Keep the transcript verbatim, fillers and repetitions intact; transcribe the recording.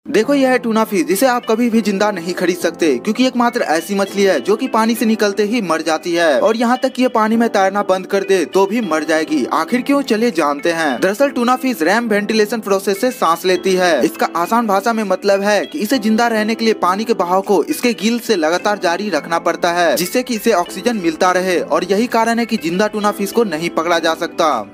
देखो यह है टूना फिश, जिसे आप कभी भी जिंदा नहीं खरीद सकते क्योंकि एकमात्र ऐसी मछली है जो कि पानी से निकलते ही मर जाती है और यहाँ तक कि ये पानी में तैरना बंद कर दे तो भी मर जाएगी। आखिर क्यों, चलिए जानते हैं। दरअसल tuna fish ram ventilation process से सांस लेती है। इसका आसान भाषा में मतलब है कि इसे जिंदा रहने के लिए पानी के बहाव को इसके गिल से लगातार जारी रखना पड़ता है, जिससे कि इसे ऑक्सीजन मिलता रहे और यही कारण है कि जिंदा टूना फिश को नहीं पकड़ा जा सकता।